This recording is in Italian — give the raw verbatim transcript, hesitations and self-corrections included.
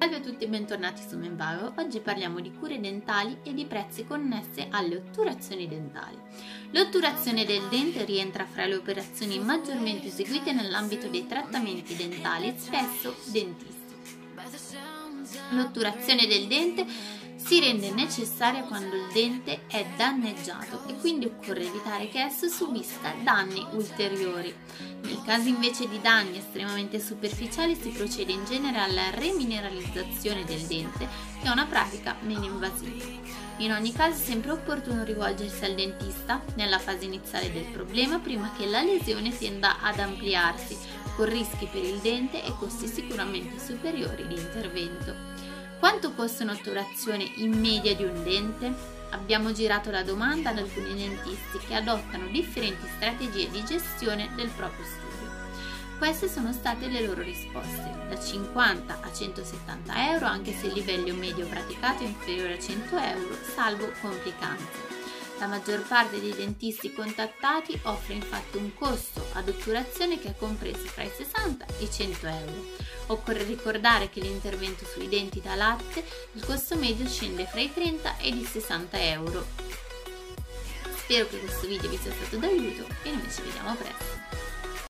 Salve a tutti e bentornati su Menvago. Oggi parliamo di cure dentali e di prezzi connesse alle otturazioni dentali. L'otturazione del dente rientra fra le operazioni maggiormente eseguite nell'ambito dei trattamenti dentali, spesso dentisti. L'otturazione del dente si rende necessaria quando il dente è danneggiato e quindi occorre evitare che esso subisca danni ulteriori. Nel caso invece di danni estremamente superficiali si procede in genere alla remineralizzazione del dente, che è una pratica meno invasiva. In ogni caso è sempre opportuno rivolgersi al dentista nella fase iniziale del problema prima che la lesione tenda ad ampliarsi, con rischi per il dente e costi sicuramente superiori di intervento. Quanto costa un'otturazione in media di un dente? Abbiamo girato la domanda ad alcuni dentisti che adottano differenti strategie di gestione del proprio studio. Queste sono state le loro risposte, da cinquanta a centosettanta euro, anche se il livello medio praticato è inferiore a cento euro, salvo complicanze. La maggior parte dei dentisti contattati offre infatti un costo ad otturazione che è compreso fra i sessanta e i cento euro. Occorre ricordare che l'intervento sui denti da latte, il costo medio scende fra i trenta e i sessanta euro. Spero che questo video vi sia stato d'aiuto e noi ci vediamo presto.